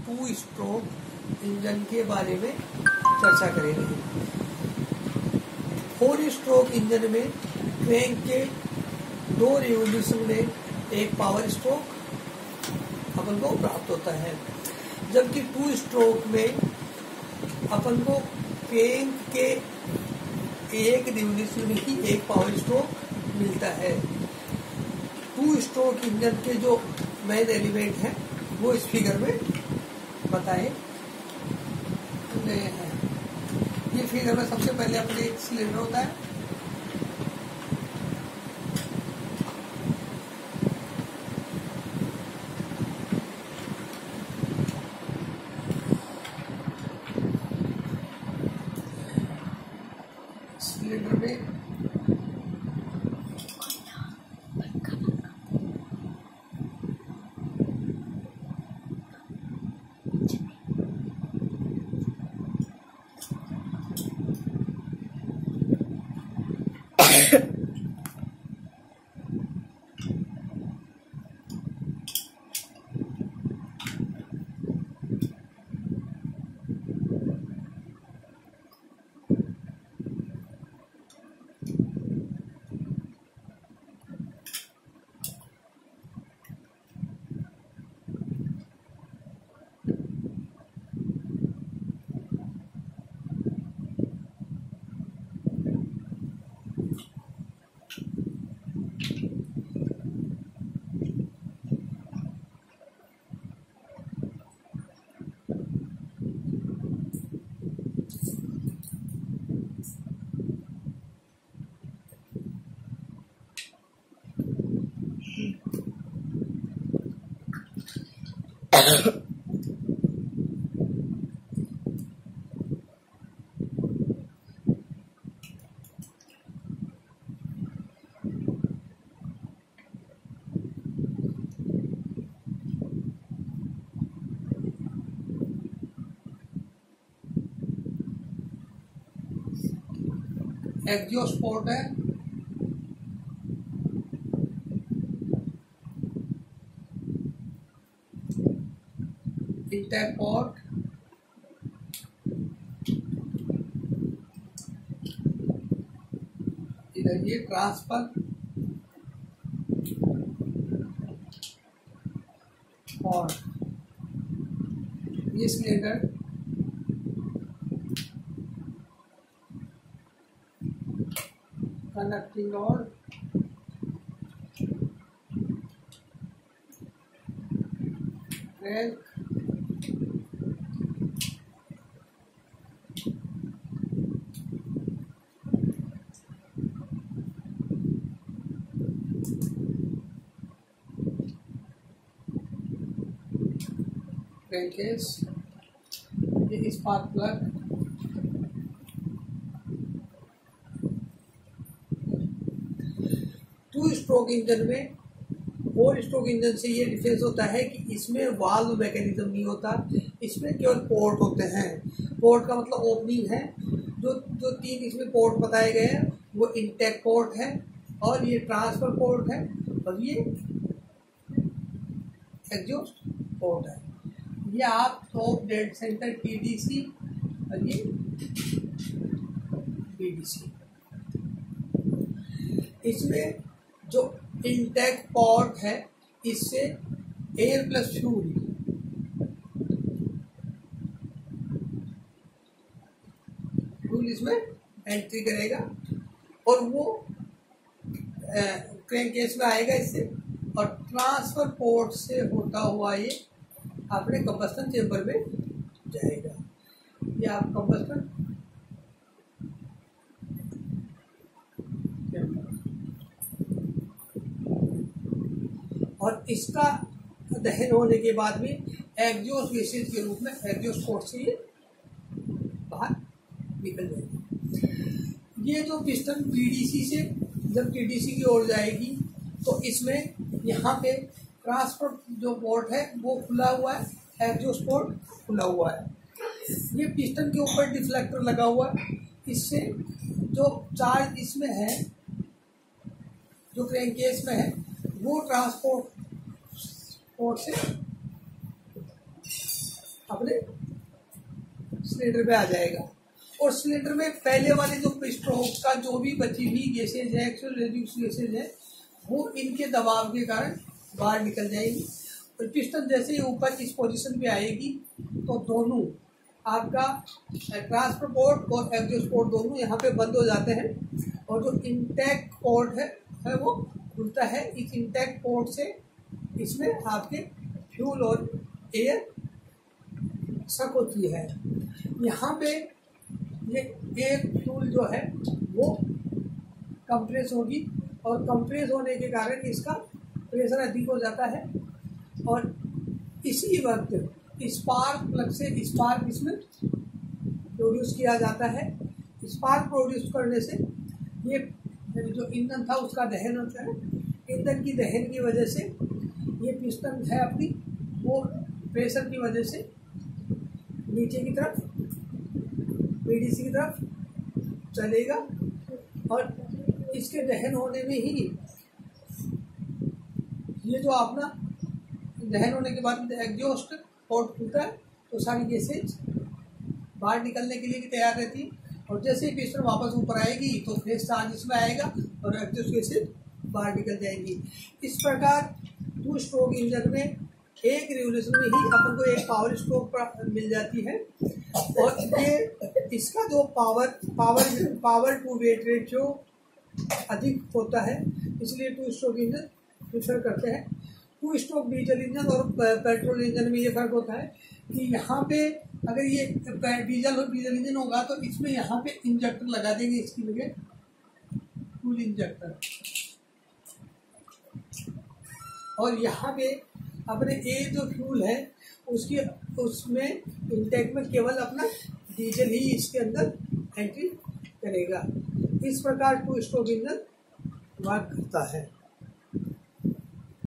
To stroke engine के बारे में चर्चा करेंगे। 4 स्ट्रोक इंजन में क्रैंक के 2 रिवोल्यूशन में एक पावर स्ट्रोक अपन को प्राप्त होता है, जबकि 2 स्ट्रोक में अपन को क्रैंक के 1 रिवोल्यूशन में ही एक पावर स्ट्रोक मिलता है। 2 स्ट्रोक इंजन के जो मेन एलिमेंट हैं वो इस फिगर में बताए गए हैं। ये फिगर में सबसे पहले अपने एक सिलेंडर होता है, सिलेंडर में एग्जॉस्ट पोर्ट है, इंटेक पोर्ट, इधर ये ट्रांसफर और ये सिलेंडर कनेक्टिंग और क्रैंक क्रैंकेस, ये spark plug, two stroke engine में 4 स्ट्रोक इंजन से ये डिफरेंस होता है कि इसमें वाल्व मैकेनिज्म नहीं होता, इसमें केवल पोर्ट होते हैं। पोर्ट का मतलब ओपनिंग है। जो 3 इसमें पोर्ट बताए गए हैं वो इंटेक पोर्ट है और ये ट्रांसफर पोर्ट है और ये एग्जॉस्ट पोर्ट है। ये आप टॉप डेड सेंटर TDC और ये BDC। इसमें जो इंटेक पोर्ट है इससे एयर प्लस फ्यूल इसमें एंट्री करेगा और वो क्रैंकेस में आएगा इससे, और ट्रांसफर पोर्ट से होता हुआ ये अपने कंबस्टन चेंबर में जाएगा। ये आप कंबस्टन और इसका दहन होने के बाद में एग्जॉस्ट गैसेज के रूप में एग्जॉस्ट पोर्ट से ये बाहर निकल जाएगी। ये जो पिस्टन BDC से जब TDC की ओर जाएगी तो इसमें यहाँ पे ट्रांसफर जो पोर्ट है वो खुला हुआ है, एग्जॉस्ट पोर्ट खुला हुआ है। ये पिस्टन के ऊपर डिफ्लेक्टर लगा हुआ है, इससे जो चार्ज इसमें है जो क्रैंकेस में है वो ट्रांसपोर्ट पोर्ट से सिलेंडर पे आ जाएगा और सिलेंडर में पहले वाले जो स्ट्रोक का जो भी बची हुई गैसेज है, एक्चुअल रेड्यूस गैसेज है, वो इनके दबाव के कारण बाहर निकल जाएगी। और पिस्टन जैसे ही ऊपर इस पोजीशन पे आएगी तो दोनों आपका ट्रांसफर पोर्ट और एग्जॉस्ट पोर्ट दोनों यहाँ पे बंद हो जाते हैं और जो इंटैक्ट पोर्ट है वो खुलता है। इस इंटैक्ट पोर्ट से इसमें आपके फ्यूल और एयर सक होती है। यहाँ पे ये एयर फ्यूल जो है वो कंप्रेस होगी और कंप्रेस होने के कारण इसका प्रेशर अधिक हो जाता है और इसी वक्त स्पार्क प्लग से स्पार्क इसमें प्रोड्यूस किया जाता है। स्पार्क प्रोड्यूस करने से ये जो ईंधन था उसका दहन होता है। ईंधन की दहन की वजह से ये पिस्टन है अपनी वो प्रेशर की वजह से नीचे की तरफ पीडीसी की तरफ चलेगा और इसके दहन होने में ही ये जो अपना दहन होने के बाद एग्जॉस्ट पोर्ट खुलता है तो सारी गैसेज बाहर निकलने के लिए भी तैयार रहती है और जैसे ही पिस्टन वापस ऊपर आएगी तो फ्रेश चार्ज इसमें आएगा और एग्जॉस्ट गैसेज बाहर निकल जाएंगी। इस प्रकार 2 स्ट्रोक इंजन में एक रिवोल्यूशन में ही अपन को एक पावर स्ट्रोक मिल जाती है और ये इसका जो पावर टू वेट रेशियो अधिक होता है, इसलिए 2 स्ट्रोक इंजन प्रेफर करते हैं। 2 स्ट्रोक डीजल इंजन और पेट्रोल इंजन में ये फर्क होता है कि यहाँ पे अगर ये डीजल इंजन होगा तो इसमें यहाँ पे इंजेक्टर लगा देंगे, इसकी जगह फ्यूल इंजेक्टर, और यहाँ पे अपने ए जो फ्यूल है उसमें इंटेक में केवल अपना डीजल ही इसके अंदर एंट्री करेगा। इस प्रकार 2 स्ट्रोक इंजन वर्क करता है।